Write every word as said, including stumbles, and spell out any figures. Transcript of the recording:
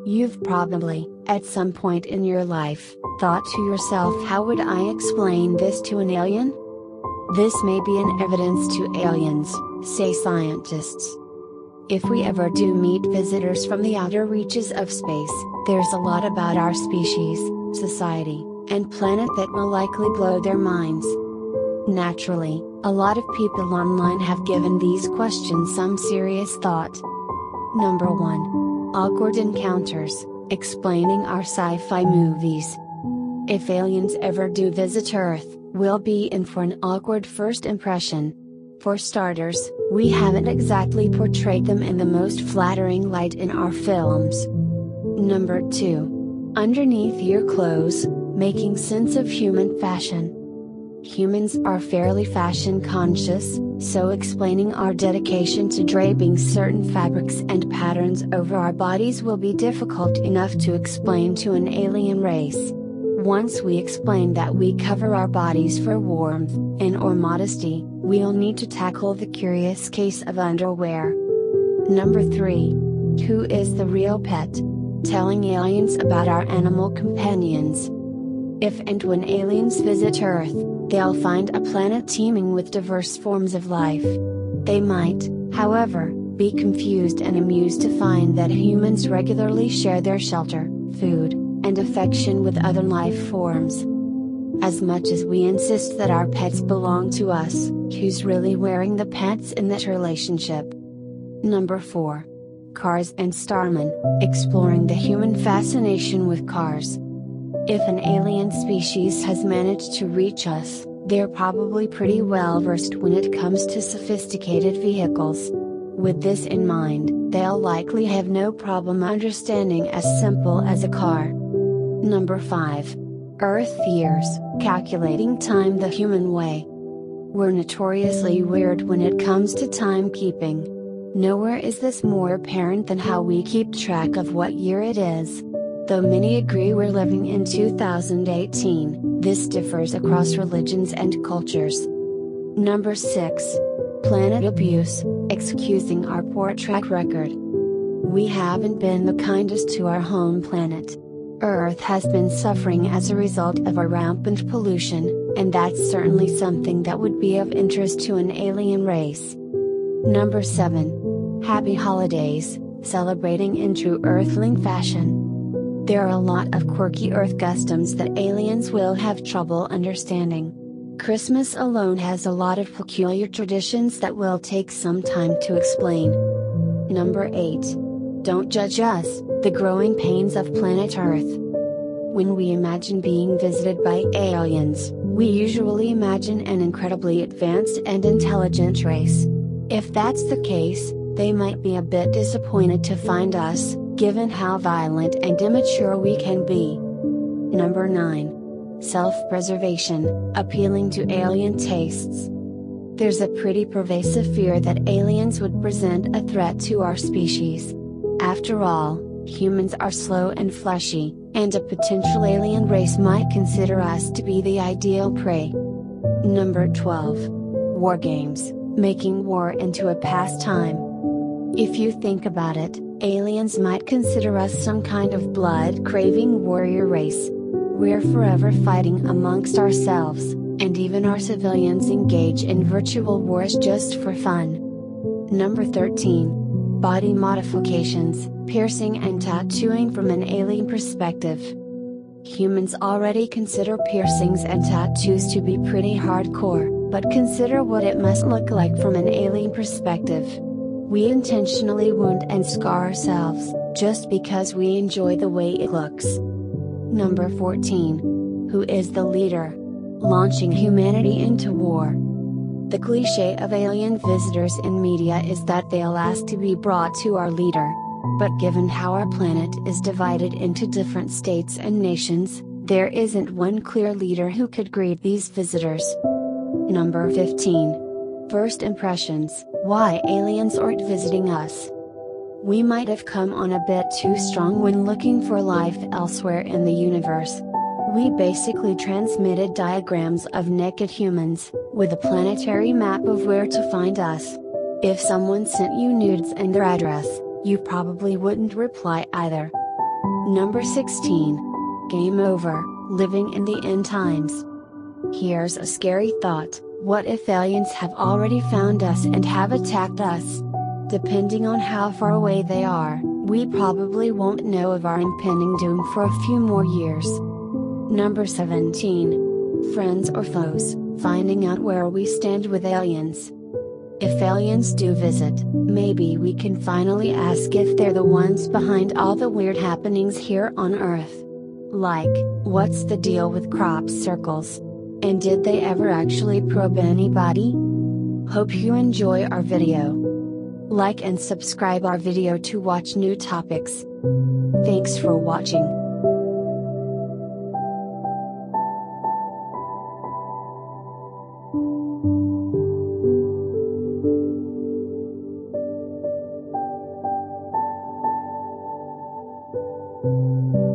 You've probably, at some point in your life, thought to yourself, how would I explain this to an alien? This may be an evidence to aliens, say scientists. If we ever do meet visitors from the outer reaches of space, there's a lot about our species, society, and planet that will likely blow their minds. Naturally, a lot of people online have given these questions some serious thought. Number one. Awkward encounters, explaining our sci-fi movies. If aliens ever do visit Earth, we'll be in for an awkward first impression. For starters, we haven't exactly portrayed them in the most flattering light in our films. Number two. Underneath your clothes, making sense of human fashion. Humans are fairly fashion conscious, so explaining our dedication to draping certain fabrics and patterns over our bodies will be difficult enough to explain to an alien race. Once we explain that we cover our bodies for warmth, and or modesty, we'll need to tackle the curious case of underwear. Number three. Who is the real pet? Telling aliens about our animal companions. If and when aliens visit Earth, they'll find a planet teeming with diverse forms of life. They might, however, be confused and amused to find that humans regularly share their shelter, food, and affection with other life forms. As much as we insist that our pets belong to us, who's really wearing the pants in that relationship? Number four. Cars and Starman, exploring the human fascination with cars. If an alien species has managed to reach us, they're probably pretty well versed when it comes to sophisticated vehicles. With this in mind, they'll likely have no problem understanding as simple as a car. Number five. Earth years, calculating time the human way. We're notoriously weird when it comes to timekeeping. Nowhere is this more apparent than how we keep track of what year it is. Though many agree we're living in two thousand eighteen, this differs across religions and cultures. Number six. Planet abuse, excusing our poor track record. We haven't been the kindest to our home planet. Earth has been suffering as a result of our rampant pollution, and that's certainly something that would be of interest to an alien race. Number seven. Happy holidays, celebrating in true Earthling fashion. There are a lot of quirky Earth customs that aliens will have trouble understanding. Christmas alone has a lot of peculiar traditions that will take some time to explain. Number eight. Don't judge us, the growing pains of planet Earth. When we imagine being visited by aliens, we usually imagine an incredibly advanced and intelligent race. If that's the case, they might be a bit disappointed to find us, given how violent and immature we can be. Number nine. Self-preservation, appealing to alien tastes. There's a pretty pervasive fear that aliens would present a threat to our species. After all, humans are slow and fleshy, and a potential alien race might consider us to be the ideal prey. Number twelve. War games, making war into a pastime. If you think about it, aliens might consider us some kind of blood-craving warrior race. We're forever fighting amongst ourselves, and even our civilians engage in virtual wars just for fun. Number thirteen. Body modifications, piercing and tattooing from an alien perspective. Humans already consider piercings and tattoos to be pretty hardcore, but consider what it must look like from an alien perspective. We intentionally wound and scar ourselves, just because we enjoy the way it looks. Number fourteen. Who is the leader? Launching humanity into war. The cliché of alien visitors in media is that they'll ask to be brought to our leader. But given how our planet is divided into different states and nations, there isn't one clear leader who could greet these visitors. Number fifteen. First impressions, why aliens aren't visiting us. We might have come on a bit too strong when looking for life elsewhere in the universe. We basically transmitted diagrams of naked humans, with a planetary map of where to find us. If someone sent you nudes and their address, you probably wouldn't reply either. Number sixteen. Game over, living in the end times. Here's a scary thought: what if aliens have already found us and have attacked us? Depending on how far away they are, we probably won't know of our impending doom for a few more years. Number seventeen. Friends or foes, finding out where we stand with aliens. If aliens do visit, maybe we can finally ask if they're the ones behind all the weird happenings here on Earth. Like, what's the deal with crop circles? And did they ever actually probe anybody? Hope you enjoy our video. Like and subscribe our video to watch new topics. Thanks for watching. Thank you.